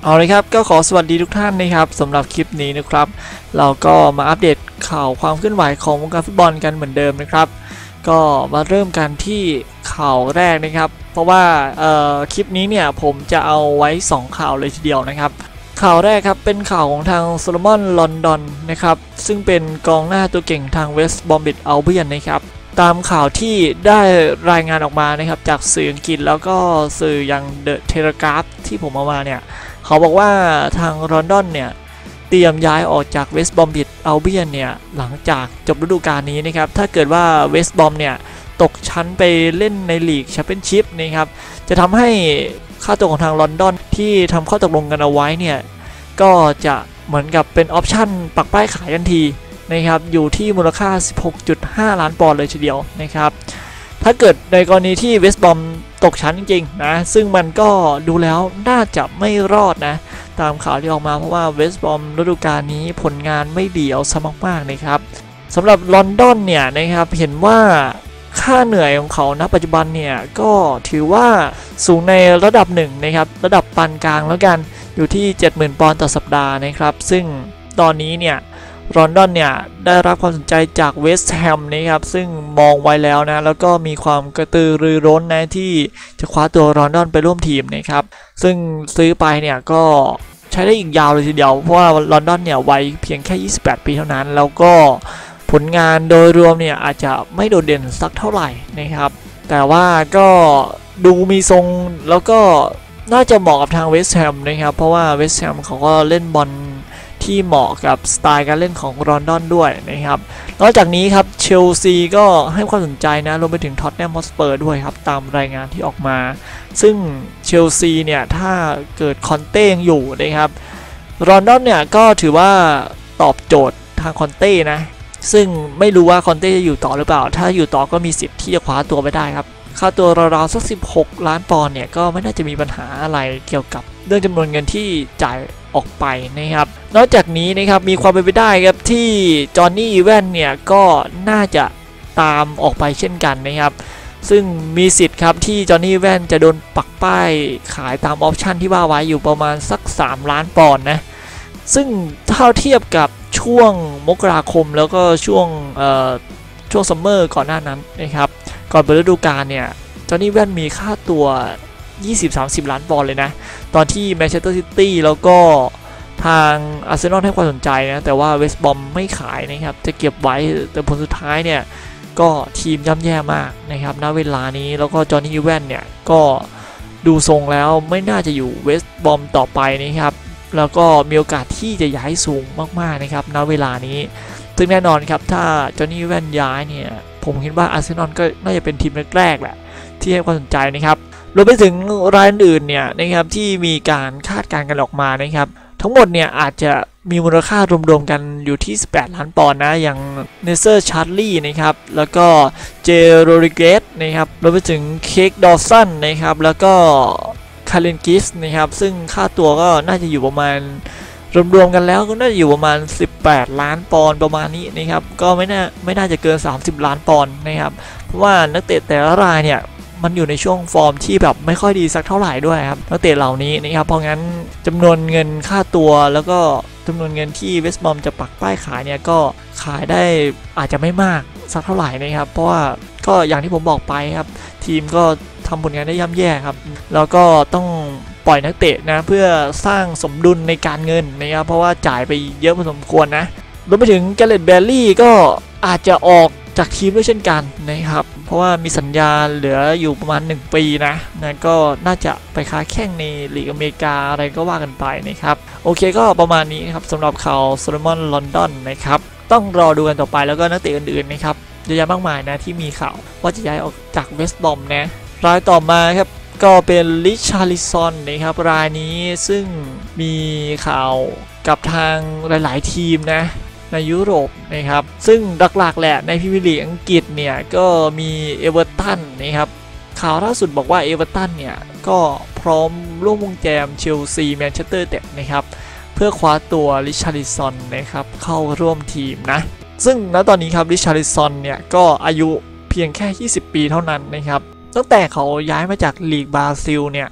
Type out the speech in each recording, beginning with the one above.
เอาเลยครับก็ขอสวัสดีทุกท่านนะครับสำหรับคลิปนี้นะครับเราก็มาอัปเดตข่าวความเคลื่อนไหวของวงการฟุตบอลกันเหมือนเดิมนะครับก็มาเริ่มกันที่ข่าวแรกนะครับเพราะว่าคลิปนี้เนี่ยผมจะเอาไว้2ข่าวเลยทีเดียวนะครับข่าวแรกครับเป็นข่าวของทางโซโลมอนลอนดอนนะครับซึ่งเป็นกองหน้าตัวเก่งทางเวสต์บอมบิชอัลเบียนนะครับตามข่าวที่ได้รายงานออกมานะครับจากสื่ออังกฤษแล้วก็สื่ออย่างเดอะเทเลกราฟที่ผมเอามาเนี่ยเขาบอกว่าทางลอนดอนเนี่ยเตรียมย้ายออกจากเวสต์บอมบิชอัลเบียนเนี่ยหลังจากจบฤดูกาลนี้นะครับถ้าเกิดว่าเวสต์บอมเนี่ยตกชั้นไปเล่นในลีกแชมเปี้ยนชิพนะครับจะทำให้ค่าตัวของทางลอนดอนที่ทำข้อตกลงกันเอาไว้เนี่ยก็จะเหมือนกับเป็นออปชั่นปักป้ายขายทันทีนะครับอยู่ที่มูลค่า 16.5 ล้านปอนด์เลยทีเดียวนะครับถ้าเกิดในกรณีที่เวสต์บอมตกชั้นจริงๆนะซึ่งมันก็ดูแล้วน่าจะไม่รอดนะตามข่าวที่ออกมาเพราะว่าเวสต์บอมฤดูกาลนี้ผลงานไม่ดีเอาซะมากๆนะครับสำหรับลอนดอนเนี่ยนะครับเห็นว่าค่าเหนื่อยของเขาณปัจจุบันเนี่ยก็ถือว่าสูงในระดับหนึ่งนะครับระดับปานกลางแล้วกันอยู่ที่ 70,000 ปอนด์ต่อสัปดาห์นะครับซึ่งตอนนี้เนี่ยลอนดอนเนี่ยได้รับความสนใจจากเวสต์แฮมนะครับซึ่งมองไว้แล้วนะแล้วก็มีความกระตือรือร้นนะที่จะคว้าตัวลอนดอนไปร่วมทีมนะครับซึ่งซื้อไปเนี่ยก็ใช้ได้อีกยาวเลยทีเดียวเพราะว่าลอนดอนเนี่ยวัยเพียงแค่28 ปีเท่านั้นแล้วก็ผลงานโดยรวมเนี่ยอาจจะไม่โดดเด่นสักเท่าไหร่นะครับแต่ว่าก็ดูมีทรงแล้วก็น่าจะเหมาะกับทางเวสต์แฮมนะครับเพราะว่าเวสต์แฮมเขาก็เล่นบอลที่เหมาะกับสไตล์การเล่นของลอนดอนด้วยนะครับนอกจากนี้ครับเชลซีก็ให้ความสนใจนะรวมไปถึงท็อตแนมฮอตสเปอร์ด้วยครับตามรายงานที่ออกมาซึ่งเชลซีเนี่ยถ้าเกิดคอนเต้ยังอยู่นะครับลอนดอนเนี่ยก็ถือว่าตอบโจทย์ทางคอนเต้นะซึ่งไม่รู้ว่าคอนเต้จะอยู่ต่อหรือเปล่าถ้าอยู่ต่อก็มีสิทธิ์ที่จะคว้าตัวไปได้ครับค่าตัวราวๆสัก16 ล้านปอนด์เนี่ยก็ไม่น่าจะมีปัญหาอะไรเกี่ยวกับเรื่องจำนวนเงินที่จ่ายออกไปนะครับนอกจากนี้นะครับมีความเป็นไปได้ครับที่จอห์นนี่อีแวนเนี่ยก็น่าจะตามออกไปเช่นกันนะครับซึ่งมีสิทธิ์ครับที่จอห์นนี่อีแวนจะโดนปักป้ายขายตามออปชันที่ว่าไว้อยู่ประมาณสัก3 ล้านปอนด์นะซึ่งถ้าเทียบกับช่วงมกราคมแล้วก็ช่วงซัมเมอร์ก่อนหน้านั้นนะครับก่อนเปิดฤดูกาลเนี่ยจอห์นนี่อีแวนมีค่าตัว 20-30 ล้านปอนด์เลยนะตอนที่แมนเชสเตอร์ซิตี้แล้วก็ทางอาร์เซนอลให้ความสนใจนะแต่ว่าเวสต์บอมไม่ขายนะครับจะเก็บไว้แต่ผลสุดท้ายเนี่ยก็ทีมย่ำแย่มากนะครับณเวลานี้แล้วก็จอห์นนี่อีแวนเนี่ยก็ดูทรงแล้วไม่น่าจะอยู่เวสต์บอมต่อไปนะครับแล้วก็มีโอกาสที่จะย้ายสูงมากๆนะครับณเวลานี้ซึ่งแน่นอนครับถ้าจอห์นนี่อีแวนย้ายเนี่ยผมคิดว่าอาร์เซนอลก็น่าจะเป็นทีมแรกๆแหละที่ให้ความสนใจนะครับรวมไปถึงรายอื่นเนี่ยนะครับที่มีการคาดการณ์กันออกมานะครับทั้งหมดเนี่ยอาจจะมีมูลค่ารวมๆกันอยู่ที่18 ล้านปอนด์นะอย่างเนเซอร์ชาร์ลีนะครับแล้วก็เจโรริเกสนะครับรวมไปถึงเค้กดอลสันนะครับแล้วก็คาร์เลนกิสนะครับซึ่งค่าตัวก็น่าจะอยู่ประมาณรวมๆกันแล้วก็น่าจะอยู่ประมาณ18 ล้านปอนด์ประมาณนี้นะครับก็ไม่น่าจะเกิน30 ล้านปอนด์นะครับเพราะว่านักเตะแต่ละรายเนี่ยมันอยู่ในช่วงฟอร์มที่แบบไม่ค่อยดีสักเท่าไหร่ด้วยครับนักเตะเหล่านี้นะครับเพราะงั้นจำนวนเงินค่าตัวแล้วก็จำนวนเงินที่เวสต์บอมจะปักป้ายขายเนี่ยก็ขายได้อาจจะไม่มากสักเท่าไหร่นะครับเพราะว่าก็อย่างที่ผมบอกไปครับทีมก็ทำผลงานได้ย่ำแย่ครับแล้วก็ต้องปล่อยนักเตะนะเพื่อสร้างสมดุลในการเงินนะครับเพราะว่าจ่ายไปเยอะพอสมควรนะรวมไปถึงแกเรต แบร์รี่ก็อาจจะออกจากทีมด้วยเช่นกันนะครับเพราะว่ามีสัญญาเหลืออยู่ประมาณ1 ปีนะงั้นก็น่าจะไปค้าแข่งในลีกอเมริกาอะไรก็ว่ากันไปนะครับโอเคก็ประมาณนี้ครับสำหรับข่าวโซโลมอนลอนดอนนะครับต้องรอดูกันต่อไปแล้วก็นักเตะอื่นๆนะครับเยอะแยะมากมายนะที่มีข่าวว่าจะย้ายออกจากเวสต์บอมนะรายต่อมาครับก็เป็นริชาร์ลิซอนนะครับรายนี้ซึ่งมีข่าวกับทางหลายๆทีมนะในยุโรปนะครับซึ่งหลักๆแหละในพรีเมียร์ลีกอังกฤษเนี่ยก็มีเอเวอร์ตันนะครับข่าวล่าสุดบอกว่าเอเวอร์ตันเนี่ยก็พร้อมร่วมวงแจมเชลซีแมนเชสเตอร์ยูไนเต็ดนะครับเพื่อคว้าตัวริชาร์ลิซอนนะครับเข้าร่วมทีมนะซึ่งณตอนนี้ครับริชาร์ลิซอนเนี่ยก็อายุเพียงแค่20 ปีเท่านั้นนะครับตั้งแต่เขาย้ายมาจากลีกบราซิลเนี่ย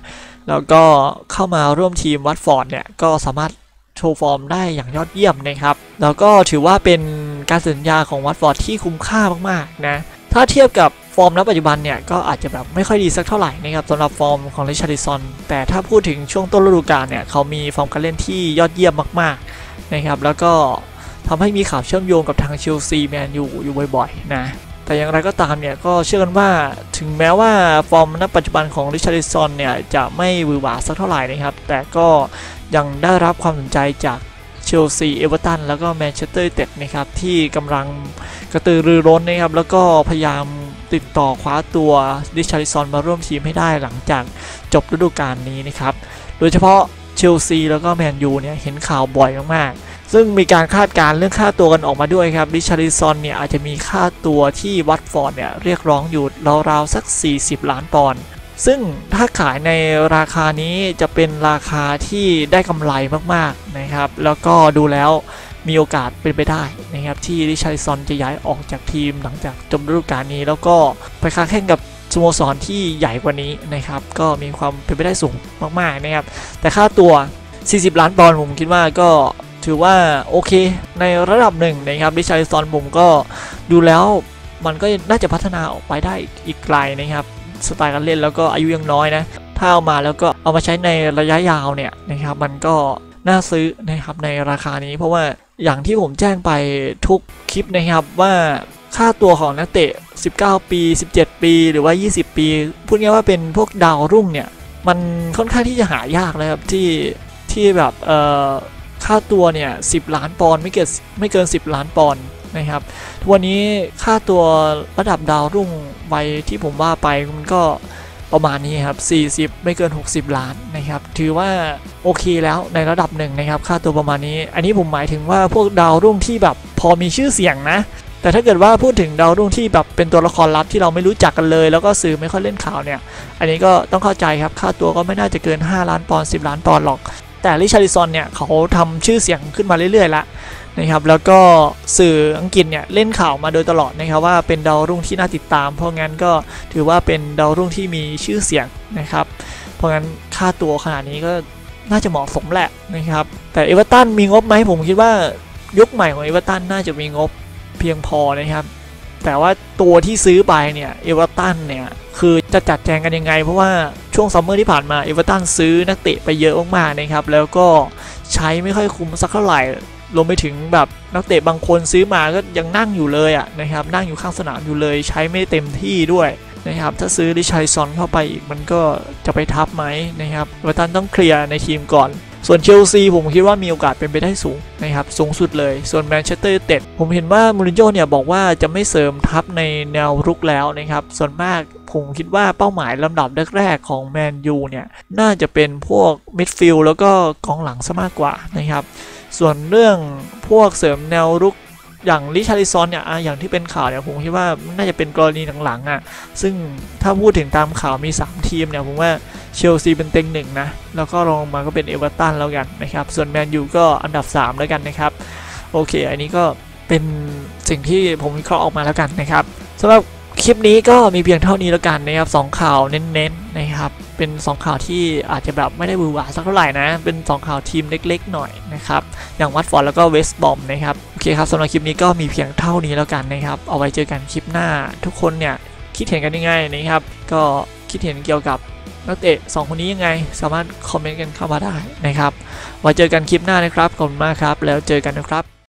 แล้วก็เข้ามาร่วมทีมวัตฟอร์ดเนี่ยก็สามารถโชว์ฟอร์มได้อย่างยอดเยี่ยมนะครับแล้วก็ถือว่าเป็นการสัญญาของวัตฟอร์ดที่คุ้มค่ามากๆนะถ้าเทียบกับฟอร์มณปัจจุบันเนี่ยก็อาจจะแบบไม่ค่อยดีสักเท่าไหร่นะครับสำหรับฟอร์มของริชาร์ลิซอนแต่ถ้าพูดถึงช่วงต้นฤดูกาลเนี่ยเขามีฟอร์มการเล่นที่ยอดเยี่ยมมากๆนะครับแล้วก็ทำให้มีข่าวเชื่อมโยงกับทางเชลซีแมนยูอยู่บ่อยๆนะแต่อย่างไรก็ตามเนี่ยก็เชื่อกันว่าถึงแม้ว่าฟอร์มณปัจจุบันของริชาร์ลิซอนเนี่ยจะไม่หวือหวาสักเท่าไหร่นะครับแต่ก็ยังได้รับความสนใจจากเชลซีเอเวอร์ตันแล้วก็แมนเชสเตอร์ยูไนเต็ดนะครับที่กำลังกระตือรือร้นนะครับแล้วก็พยายามติดต่อคว้าตัวริชาร์ลิซอนมาร่วมทีมให้ได้หลังจากจบฤดูกาลนี้นะครับโดยเฉพาะเชลซีแล้วก็แมนยูเนี่ยเห็นข่าวบ่อยมากๆซึ่งมีการคาดการณ์เรื่องค่าตัวกันออกมาด้วยครับริชาร์ลิซอนเนี่ยอาจจะมีค่าตัวที่วัตฟอร์ดเนี่ยเรียกร้องอยู่ราวๆสัก40ล้านปอนด์ซึ่งถ้าขายในราคานี้จะเป็นราคาที่ได้กำไรมากๆนะครับแล้วก็ดูแล้วมีโอกาสเป็นไปได้นะครับที่ริชาร์ลิซอนจะย้ายออกจากทีมหลังจากจบฤดูกาลนี้แล้วก็ไปค้าแข่งกับสโมสรที่ใหญ่กว่านี้นะครับก็มีความเป็นไปได้สูงมากๆนะครับแต่ค่าตัว40ล้านปอนด์ผมคิดว่าก็ถือว่าโอเคในระดับหนึ่งนะครับริชาร์ลิซอนผมก็ดูแล้วมันก็น่าจะพัฒนาออกไปได้อีกไกลนะครับสไตล์การเล่นแล้วก็อายุยังน้อยนะถ้าเอามาแล้วก็เอามาใช้ในระยะยาวเนี่ยนะครับมันก็น่าซื้อนะครับในราคานี้เพราะว่าอย่างที่ผมแจ้งไปทุกคลิปนะครับว่าค่าตัวของนักเตะ19ปี17ปีหรือว่า20ปีพูดง่ายว่าเป็นพวกดาวรุ่งเนี่ยมันค่อนข้างที่จะหายากเลยครับที่แบบค่าตัวเนี่ย10ล้านปอนด์ไม่เกิน10ล้านปอนด์นะครับทุกวันนี้ค่าตัวระดับดาวรุ่งวัยที่ผมว่าไปมันก็ประมาณนี้ครับ40ไม่เกิน60ล้านนะครับถือว่าโอเคแล้วในระดับหนึ่งนะครับค่าตัวประมาณนี้อันนี้ผมหมายถึงว่าพวกดาวรุ่งที่แบบพอมีชื่อเสียงนะแต่ถ้าเกิดว่าพูดถึงดาวรุ่งที่แบบเป็นตัวละครลับที่เราไม่รู้จักกันเลยแล้วก็สื่อไม่ค่อยเล่นข่าวเนี่ยอันนี้ก็ต้องเข้าใจครับค่าตัวก็ไม่น่าจะเกิน5ล้านปอนด์10ล้านปอนด์หรอกแต่ริชาร์ลิซอนเนี่ยเขาทำชื่อเสียงขึ้นมาเรื่อยๆแล้วนะครับแล้วก็สื่ออังกฤษเนี่ยเล่นข่าวมาโดยตลอดนะครับว่าเป็นดาวรุ่งที่น่าติดตามเพราะงั้นก็ถือว่าเป็นดาวรุ่งที่มีชื่อเสียงนะครับเพราะงั้นค่าตัวขนาดนี้ก็น่าจะเหมาะสมแหละนะครับแต่เอเวอร์ตันมีงบไหมผมคิดว่ายุคใหม่ของเอเวอร์ตันน่าจะมีงบเพียงพอนะครับแต่ว่าตัวที่ซื้อไปเนี่ยเอเวอร์ตันเนี่ยคือจะจัดแจงกันยังไงเพราะว่าช่วงซัมเมอร์ที่ผ่านมาเอเวอร์ตันซื้อนักเตะไปเยอะมากๆนะครับแล้วก็ใช้ไม่ค่อยคุ้มสักเท่าไหร่รวมไปถึงแบบนักเตะบางคนซื้อมาก็ยังนั่งอยู่เลยอ่ะนะครับนั่งอยู่ข้างสนามอยู่เลยใช้ไม่เต็มที่ด้วยนะครับถ้าซื้อริชาร์ลิซอนเข้าไปอีกมันก็จะไปทับไหมนะครับเอเวอร์ตันต้องเคลียร์ในทีมก่อนส่วนเชลซีผมคิดว่ามีโอกาสเป็นไปได้สูงนะครับสูงสุดเลยส่วนแมนเชสเตอร์ยูไนเต็ดผมเห็นว่ามูรินโญ่เนี่ยบอกว่าจะไม่เสริมทัพในแนวรุกแล้วนะครับส่วนมากผมคิดว่าเป้าหมายลำดับแรกๆของแมนยูเนี่ยน่าจะเป็นพวกมิดฟิลด์แล้วก็กองหลังซะมากกว่านะครับส่วนเรื่องพวกเสริมแนวรุกอย่างริชาร์ลิซอนเนี่ยอย่างที่เป็นข่าวเนี่ยผมคิดว่าน่าจะเป็นกรณีหลังๆซึ่งถ้าพูดถึงตามข่าวมี3ทีมเนี่ยผมว่าเชลซีเป็นเต็ง1นะแล้วก็รองมาก็เป็นเอเวอร์ตันแล้วกันนะครับส่วนแมนยูก็อันดับ3แล้วกันนะครับโอเคอันนี้ก็เป็นสิ่งที่ผมวิเคราะห์ออกมาแล้วกันนะครับสำหรับคลิปนี้ก็มีเพียงเท่านี้แล้วกันนะครับ2ข่าวเน้นๆนะครับเป็น2ข่าวที่อาจจะแบบไม่ได้บูหวาสักเท่าไหร่นะเป็น2ข่าวทีมเล็กๆหน่อยนะครับอย่างวัตฟอร์ดแล้วก็เวสต์บอมนะครับโอเคครับสำหรับคลิปนี้ก็มีเพียงเท่านี้แล้วกันนะครับเอาไว้เจอกันคลิปหน้าทุกคนเนี่ยคิดเห็นกันยังไงนะครับก็คิดเห็นเกี่ยวกับนักเตะ2คนนี้ยังไงสามารถคอมเมนต์กันเข้ามาได้นะครับไว้เจอกันคลิปหน้านะครับขอบคุณมากครับแล้วเจอกันนะครับ